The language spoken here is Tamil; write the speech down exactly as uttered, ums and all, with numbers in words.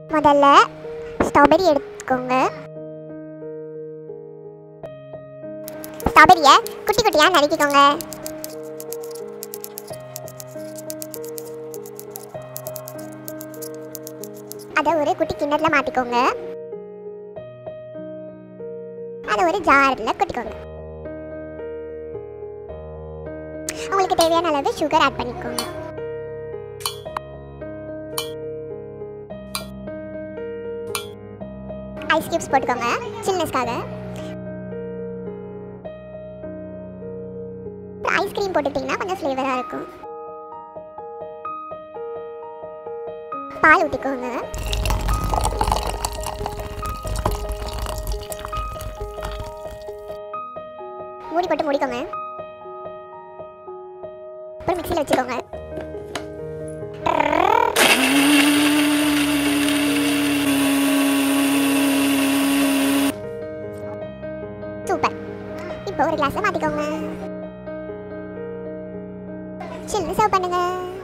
முதல்ல ஸ்ட்ராபெரி எடுத்துக்கோங்க. ஸ்ட்ராபெரியை குட்டி குட்டியாக நறுக்கிக்கோங்க. அதை ஒரு குட்டி கிண்ணத்தில் மாற்றிக்கோங்க. அதை ஒரு ஜாரில் கொட்டிக்கோங்க. உங்களுக்கு தேவையான அளவு சுகர் ஆட் பண்ணிக்கோங்க. ஐஸ் கியூப்ஸ் போட்டுக்கோங்க சில்னஸ்க்காக. ஐஸ்கிரீம் போட்டுட்டிங்கன்னா கொஞ்சம் ஃப்ளேவராக இருக்கும். பால் ஊற்றிக்கோங்க. மூடி போட்டு மூடிக்கோங்க. அப்புறம் மிக்சியில் வச்சுக்கோங்க. சூப்பர். இப்போ ஒரு கிளாஸை மாற்றிக்கோங்க. சில்லுன்னு சர்வ் பண்ணுங்க.